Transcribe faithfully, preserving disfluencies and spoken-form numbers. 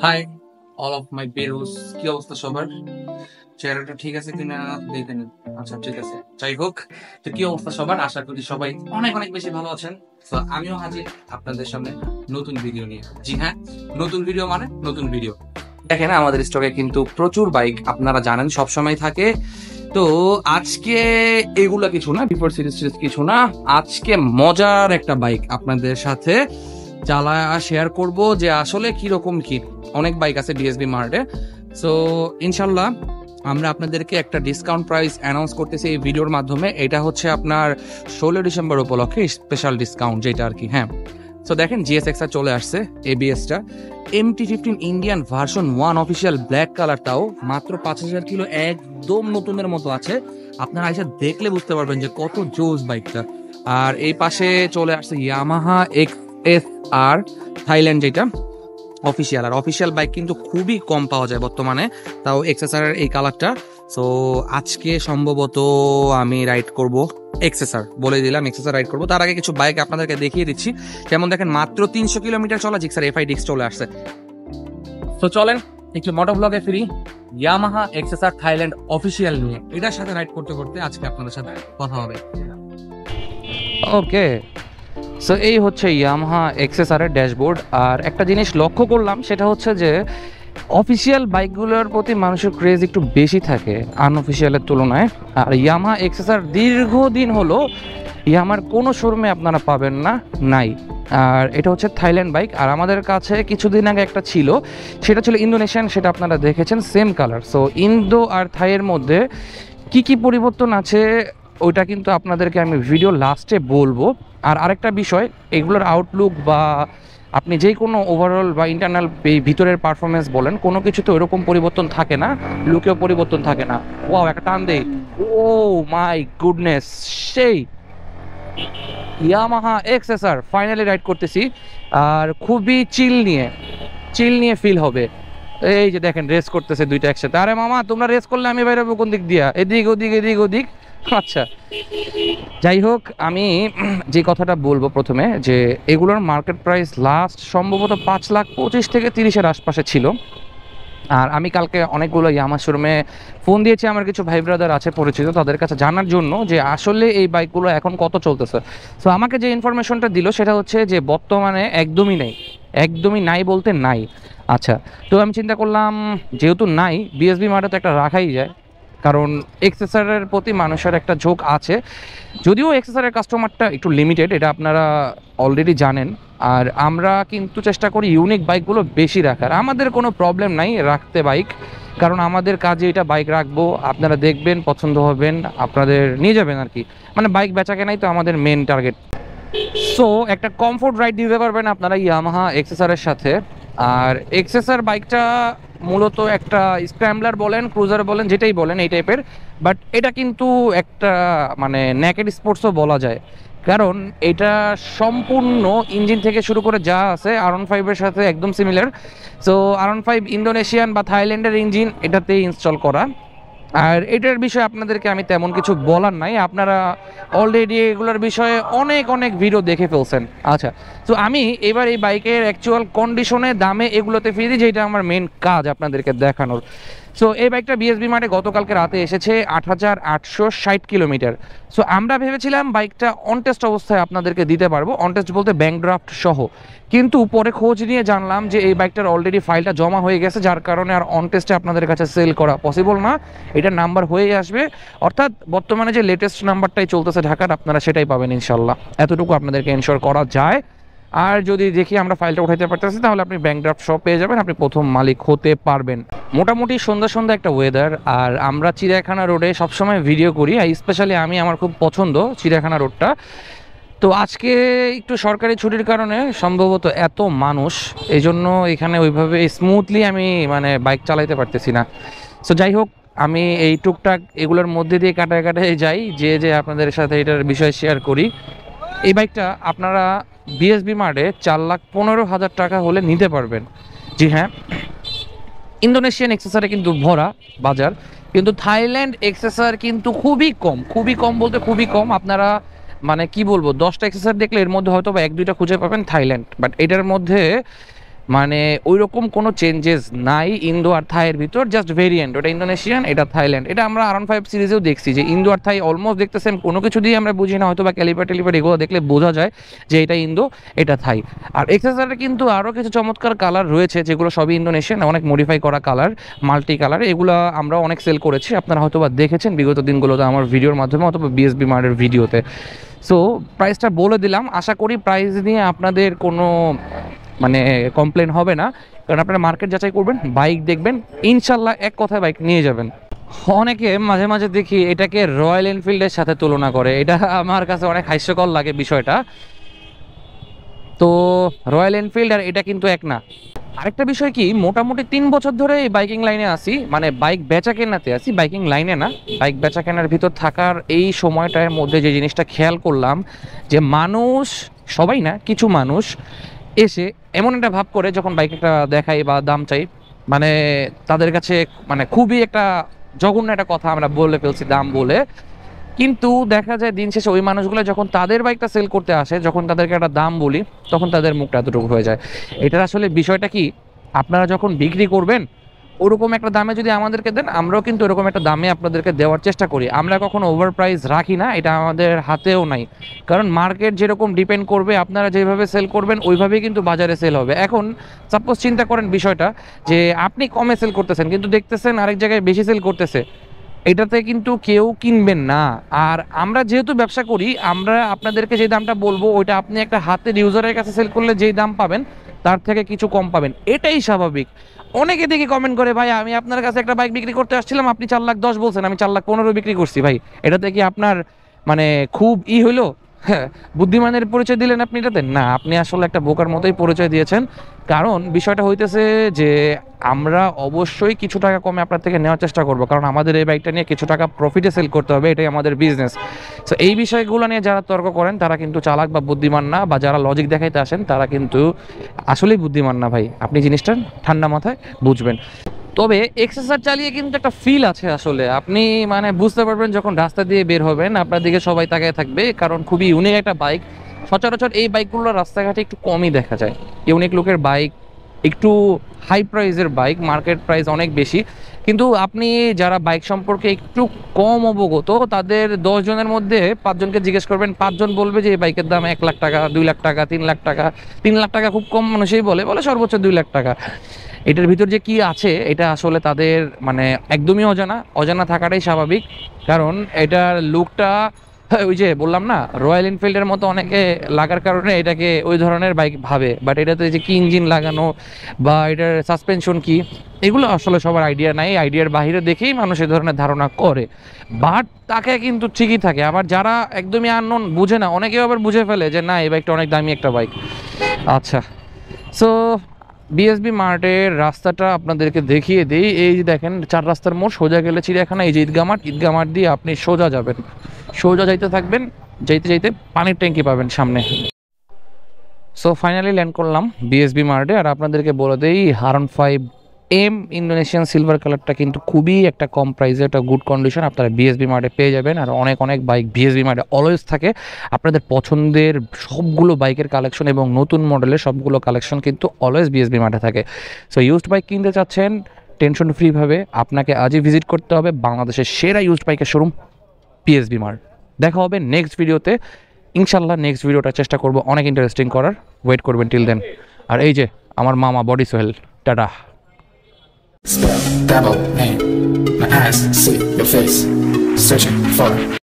High all of my bros, কি অবস্থা সবার? চেহারাটা ঠিক আছে কিনা দেখে নিন। আচ্ছা ঠিক আছে, যাই হোক, তো কি অবস্থা সবার? আশা করি সবাই অনেক অনেক বেশি ভালো আছেন। তো আমিও হাজির আপনাদের সামনে নতুন ভিডিও নিয়ে। জি হ্যাঁ, নতুন ভিডিও মানে নতুন ভিডিও। দেখেন আমাদের স্টকে কিন্তু প্রচুর বাইক আপনারা জানেন সবসময় থাকে। তো আজকে এগুলা কিছু না, বিফোর সিরিজ সিরিজ কিছু না, আজকে মজার একটা বাইক আপনাদের সাথে চালা শেয়ার করব যে আসলে কিরকম কি। অনেক বাইক আছে বিএসবি মার্টে। সো ইনশাল্লাহ আমরা আপনাদেরকে একটা ডিসকাউন্ট প্রাইস অ্যানাউন্স করতেছি এই ভিডিওর মাধ্যমে। এটা হচ্ছে আপনার ষোলো ডিসেম্বর উপলক্ষে স্পেশাল ডিসকাউন্ট যেটা আর কি। হ্যাঁ, সো দেখেন জিএসএক্স চলে আসছে, এবিএসটা MT fifteen Indian version one official black কালারটাও মাত্র পাঁচ হাজার কিলো একদম নতুনের মতো আছে। আপনারা এসে দেখলে বুঝতে পারবেন যে কত জোস বাইকটা। আর এই পাশে চলে আসছে Yamaha X S R Thailand, যেটা অফিসিয়াল। আর অফিসিয়াল বাইক কিন্তু খুবই কম পাওয়া যায় বর্তমানে, তাও এক্সএসআর এই কালারটা। সো আজকে সম্ভবত আমি রাইড করব এক্সএসআর, বলে দিলাম এক্সএসআর রাইড করবো। তার আগে কিছু বাইক আপনাদেরকে দেখিয়ে দিচ্ছি। যেমন দেখেন মাত্র তিনশো কিলোমিটার চলা জিক্সার এফআই ডিক্স চলে আসছে। তো চলেন একটু মোটোভ্লগে ফিরি, ইয়ামাহা এক্সএসআর থাইল্যান্ড অফিসিয়াল নিয়ে। এটার সাথে রাইড করতে করতে আজকে আপনাদের সাথে কথা হবে। ওকে, সো এই হচ্ছে ইয়ামাহা এক্সএসআর এর ড্যাশবোর্ড। আর একটা জিনিস লক্ষ্য করলাম, সেটা হচ্ছে যে অফিসিয়াল বাইকগুলোর প্রতি মানুষের ক্রেজ একটু বেশি থাকে আনঅফিসিয়ালের তুলনায়। আর ইয়ামাহা এক্সএসআর দীর্ঘদিন হলো ইয়ামার কোনো শোরুমে আপনারা পাবেন না, নাই। আর এটা হচ্ছে থাইল্যান্ড বাইক। আর আমাদের কাছে কিছুদিন আগে একটা ছিল, সেটা ছিল ইন্দোনেশিয়ান, সেটা আপনারা দেখেছেন সেম কালার। সো ইন্দো আর থাইয়ের মধ্যে কি কি পরিবর্তন আছে ওইটা কিন্তু আপনাদেরকে আমি ভিডিও লাস্টে বলবো। আর আরেকটা বিষয়, এগুলোর আউটলুক বা আপনি যে কোনো ওভারঅল বা ইন্টারনাল এই ভিতরের পারফরমেন্স বলেন, কোনো কিছুতে ওইরকম পরিবর্তন থাকে না, লুকেও পরিবর্তন থাকে না। ওয়াও, একটা টান দেই, ও মাই গুডনেস, সেই ইয়ামাহা এক্সএসআর ফাইনালি রাইড করতেছি। আর খুবই চিল নিয়ে চিল নিয়ে ফিল হবে। এই যে দেখেন রেস করতেছে দুইটা একসাথে। আরে মামা, তোমরা রেস করলে আমি বাইরে কোন দিক দিয়া? এদিক ওদিক এদিক ওদিক। আচ্ছা, যাই হোক, আমি যে কথাটা বলবো প্রথমে, যে এগুলোর মার্কেট প্রাইস লাস্ট সম্ভবত পাঁচ লাখ পঁচিশ থেকে তিরিশের আশপাশে ছিল। আর আমি কালকে অনেকগুলো ইয়ামাহা শোরুমে ফোন দিয়েছি, আমার কিছু ভাই ব্রাদার আছে পরিচিত, তাদের কাছে জানার জন্য যে আসলে এই বাইকগুলো এখন কত চলতেছে। সো আমাকে যে ইনফরমেশনটা দিল সেটা হচ্ছে যে বর্তমানে একদমই নেই, একদমই নাই বলতে নাই। আচ্ছা, তো আমি চিন্তা করলাম যেহেতু নাই, বিএসবি মার্টে তো একটা রাখাই যায়, কারণ এক্সএসআরের প্রতি মানুষের একটা ঝোঁক আছে। যদিও এক্সএসআরের কাস্টমারটা একটু লিমিটেড, এটা আপনারা অলরেডি জানেন। আর আমরা কিন্তু চেষ্টা করি ইউনিক বাইকগুলো বেশি রাখার। আমাদের কোনো প্রবলেম নাই রাখতে বাইক, কারণ আমাদের কাজে এটা বাইক রাখবো, আপনারা দেখবেন, পছন্দ হবেন, আপনাদের নিয়ে যাবেন আর কি। মানে বাইক বেচা কেনাই তো আমাদের মেন টার্গেট। সো একটা কমফোর্ট রাইড দিতে পারবেন আপনারা ইয়ামাহা এক্সএসআরের সাথে। আর এক্সএসআর বাইকটা মূলত একটা স্ক্র্যাম্বলার বলেন, ক্রুজার বলেন, যেটাই বলেন এই টাইপের। বাট এটা কিন্তু একটা মানে নেকেড স্পোর্টসও বলা যায়, কারণ এটা সম্পূর্ণ ইঞ্জিন থেকে শুরু করে যা আছে আর ওয়ান ফাইভের সাথে একদম সিমিলার। সো আর ওয়ান ফাইভ ইন্দোনেশিয়ান বা থাইল্যান্ডের ইঞ্জিন এটাতে ইনস্টল করা। আর এটার বিষয়ে আপনাদেরকে আমি তেমন কিছু বলার নাই, আপনারা অলরেডি এগুলোর বিষয়ে অনেক অনেক ভিডিও দেখে ফেলছেন। আচ্ছা, তো আমি এবার এই বাইকের অ্যাকচুয়াল কন্ডিশনে, দামে এগুলোতে ফিরি, যেটা আমার মেন কাজ আপনাদেরকে দেখানোর। সো এই বাইকটা বিএসবি মার্টে গতকালকে রাতে এসেছে আট হাজার আটশো ষাট কিলোমিটার। সো আমরা ভেবেছিলাম বাইকটা অনটেস্ট অবস্থায় আপনাদেরকে দিতে পারবো, অনটেস্ট বলতে ব্যাংক ড্রাফট সহ। কিন্তু পরে খোঁজ নিয়ে জানলাম যে এই বাইকটার অলরেডি ফাইলটা জমা হয়ে গেছে, যার কারণে আর অনটেস্টে আপনাদের কাছে সেল করা পসিবল না। এটার নাম্বার হয়ে আসবে, অর্থাৎ বর্তমানে যে লেটেস্ট নাম্বারটাই চলতেছে ঢাকার, আপনারা সেটাই পাবেন ইনশাল্লাহ। এতটুকু আপনাদেরকে এনশোর করা যায়। আর যদি দেখি আমরা ফাইলটা উঠাইতে পারতেছি, তাহলে আপনি ব্যাংক ড্রাফট সব পেয়ে যাবেন, আপনি প্রথম মালিক হতে পারবেন। মোটামুটি সন্ধ্যা সন্ধ্যা একটা ওয়েদার। আর আমরা চিড়িয়াখানা রোডে সবসময় ভিডিও করি, আর স্পেশালি আমি, আমার খুব পছন্দ চিড়িয়াখানা রোডটা। তো আজকে একটু সরকারি ছুটির কারণে সম্ভবত এত মানুষ, এই জন্য এখানে ওইভাবে স্মুথলি আমি মানে বাইক চালাইতে পারতেছি না। সো যাই হোক, আমি এই টুকটাক এগুলোর মধ্যে দিয়ে কাটায় কাটায় যাই, যে যে আপনাদের সাথে এটার বিষয় শেয়ার করি। এই বাইকটা আপনারা বিএসবি মার্টে চার লাখ পনেরো হাজার টাকা হলে নিতে পারবেন। জি হ্যাঁ, ইন্দোনেশিয়ান এক্সেসরে কিন্তু ভরা বাজার, কিন্তু থাইল্যান্ড এক্সেসর কিন্তু খুবই কম, খুবই কম বলতে খুবই কম। আপনারা মানে কি বলবো, দশটা এক্সেসর দেখলে এর মধ্যে হয়তো বা এক দুইটা খুঁজে পাবেন থাইল্যান্ড, বাট এটার মধ্যে মানে ওই রকম কোনো চেঞ্জেস নাই ইন্দো আর থাইয়ের ভিতর, জাস্ট ভেরিয়েন্ট। ওটা ইন্দোনেশিয়ান, এটা থাইল্যান্ড। এটা আমরা আর ওয়ান ফাইভ সিরিজেও দেখছি যে ইন্দো আর থাই অলমোস্ট দেখতে সেম, কোনো কিছু দিয়ে আমরা বুঝি না, হয়তো বা ক্যালিপার টেলিপার এগুলো দেখলে বোঝা যায় যে এটা ইন্দো এটা থাই। আর এক্সেসরিতে কিন্তু আরও কিছু চমৎকার কালার রয়েছে যেগুলো সবই ইন্দোনেশিয়ান, অনেক মডিফাই করা কালার, মাল্টি কালার। এগুলো আমরা অনেক সেল করেছি, আপনারা হয়তো বা দেখেছেন বিগত দিনগুলোতে আমার ভিডিওর মাধ্যমে অথবা বিএসবি মার্টের ভিডিওতে। সো প্রাইসটা বলে দিলাম, আশা করি প্রাইস নিয়ে আপনাদের কোনো মানে কমপ্লেন হবে না, কারণ আপনারা মার্কেট যাচাই করবেন, বাইক দেখবেন, ইনশাল্লাহ এক কথায় বাইক নিয়ে যাবেন। অনেকে মাঝে মাঝে দেখি এটাকে রয়্যাল এনফিল্ডের সাথে তুলনা করে, এটা আমার কাছে অনেক হাস্যকর লাগে বিষয়টা। তো রয়্যাল এনফিল্ড আর এটা কিন্তু এক না। আরেকটা বিষয় কি, মোটামুটি তিন বছর ধরে এই বাইকিং লাইনে আসি, মানে বাইক বেচা কেনাতে আসি, বাইকিং লাইনে না, বাইক বেচা কেনার ভিতর থাকার এই সময়টার মধ্যে যে জিনিসটা খেয়াল করলাম যে মানুষ, সবাই না, কিছু মানুষ এসে এমন একটা ভাব করে যখন বাইক একটা দেখাই বা দাম চাই, মানে তাদের কাছে মানে খুবই একটা জঘন্য একটা কথা আমরা বলে ফেলছি দাম বলে। কিন্তু দেখা যায় দিন শেষে ওই মানুষগুলো যখন তাদের বাইকটা সেল করতে আসে, যখন তাদেরকে একটা দাম বলি, তখন তাদের মুখটা এতটুকু হয়ে যায়। এটার আসলে বিষয়টা কি, আপনারা যখন বিক্রি করবেন ওরকম একটা দামে যদি আমাদেরকে দেন, আমরাও কিন্তু ওরকম একটা দামে আপনাদেরকে দেওয়ার চেষ্টা করি। আমরা কখনো ওভার প্রাইস রাখি না, এটা আমাদের হাতেও নাই, কারণ মার্কেট যেরকম ডিপেন্ড করবে, আপনারা যেভাবে সেল করবেন ওইভাবেই কিন্তু বাজারে সেল হবে। এখন সাপোজ চিন্তা করেন বিষয়টা যে আপনি কমে সেল করতেছেন কিন্তু দেখতেছেন আরেক জায়গায় বেশি সেল করতেছে, এটাতে কিন্তু কেউ কিনবেন না। আর আমরা যেহেতু ব্যবসা করি, আমরা আপনাদেরকে যে দামটা বলবো ওইটা আপনি একটা হাতের ইউজারের কাছে সেল করলে যেই দাম পাবেন তার থেকে কিছু কম পাবেন, এটাই স্বাভাবিক। অনেকে দেখি কমেন্ট করে, ভাই আমি আপনার কাছে একটা বাইক বিক্রি করতে আসছিলাম, আপনি চার লাখ দশ বলছেন, আমি চার লাখ পনেরো বিক্রি করছি। ভাই এটাতে কি আপনার মানে খুব ই হইলো, হ্যাঁ বুদ্ধিমানের পরিচয় দিলেন আপনি এটাতে? না, আপনি আসলে একটা বোকার মতোই পরিচয় দিয়েছেন। কারণ বিষয়টা হইতেছে যে আমরা অবশ্যই কিছু টাকা কমে আপনার থেকে নেওয়ার চেষ্টা করব, কারণ আমাদের এই বাইকটা নিয়ে কিছু টাকা প্রফিটে সেল করতে হবে, এটাই আমাদের বিজনেস। সো এই বিষয়গুলো নিয়ে যারা তর্ক করেন তারা কিন্তু চালাক বা বুদ্ধিমান না, বা যারা লজিক দেখাইতে আসেন তারা কিন্তু আসলেই বুদ্ধিমান না। ভাই আপনি জিনিসটা ঠান্ডা মাথায় বুঝবেন। তবে এক্সেসার চালিয়ে কিন্তু একটা ফিল আছে আসলে, আপনি মানে বুঝতে পারবেন যখন রাস্তা দিয়ে বের হবেন, আপনার দিকে সবাই তাকিয়ে থাকবে, কারণ খুবই ইউনিক একটা বাইক। সচরাচর এই বাইকগুলো রাস্তাঘাটে একটু কমই দেখা যায়, ইউনিক লুকের বাইক, একটু হাই প্রাইসের বাইক, মার্কেট প্রাইস অনেক বেশি। কিন্তু আপনি যারা বাইক সম্পর্কে একটু কম অবগত, তাদের দশ জনের মধ্যে পাঁচজনকে জিজ্ঞেস করবেন, পাঁচজন বলবে যে এই বাইকের দাম এক লাখ টাকা, দুই লাখ টাকা, তিন লাখ টাকা। তিন লাখ টাকা খুব কম মানুষই বলে, বলে সর্বোচ্চ দুই লাখ টাকা। এটার ভিতর যে কি আছে এটা আসলে তাদের মানে একদমই অজানা, অজানা থাকাটাই স্বাভাবিক। কারণ এটার লুকটা ওই যে বললাম না, রয়্যাল এনফিল্ডের মতো অনেকে লাগার কারণে এটাকে ওই ধরনের বাইক ভাবে, বাট এটাতে যে কি ইঞ্জিন লাগানো বা এটার সাসপেনশন কি, এগুলো আসলে সবার আইডিয়া নাই। আইডিয়ার বাইরে দেখেই মানুষ এই ধরনের ধারণা করে, বাট তাকে কিন্তু ঠিকই থাকে। আবার যারা একদমই আননোন, বুঝে না, অনেকেও আবার বুঝে ফেলে যে না এই বাইকটা অনেক দামি একটা বাইক। আচ্ছা, সো বিএসবি মার্টের রাস্তাটা আপনাদেরকে দেখিয়ে দিই। এই যে দেখেন চার রাস্তার মোড়, সোজা গেলে চিড়িয়াখানা, এই যে ঈদগাহ মাঠ, ঈদগাহ মাঠ দিয়ে আপনি সোজা যাবেন, সোজা যাইতে থাকবেন, যাইতে যাইতে পানির ট্যাঙ্কি পাবেন সামনে। সো ফাইনালি ল্যান্ড করলাম বিএসবি মার্টে। আর আপনাদেরকে বলে দেই আর one five M Indonesian silver কালারটা কিন্তু খুবই একটা কম প্রাইসে, একটা গুড কন্ডিশন আপনারা বিএসবি মার্টে পেয়ে যাবেন। আর অনেক অনেক বাইক বিএসবি মার্টে অলওয়েজ থাকে, আপনাদের পছন্দের সবগুলো বাইকের কালেকশন এবং নতুন মডেলের সবগুলো কালেকশন কিন্তু অলওয়েজ বিএসবি মার্টে থাকে। সো ইউজড বাইক কিনতে চাচ্ছেন টেনশন ফ্রিভাবে, আপনাকে আজই ভিজিট করতে হবে বাংলাদেশের সেরা ইউজড বাইকের শোরুম বিএসবি মার্ট। দেখা হবে নেক্সট ভিডিওতে ইনশাল্লাহ। নেক্সট ভিডিওটা চেষ্টা করব অনেক ইন্টারেস্টিং করার, ওয়েট করবেন টিল দেন। আর এই যে আমার মামা বডি Sohel, tata. Spell, double name, my eyes see your face, searching for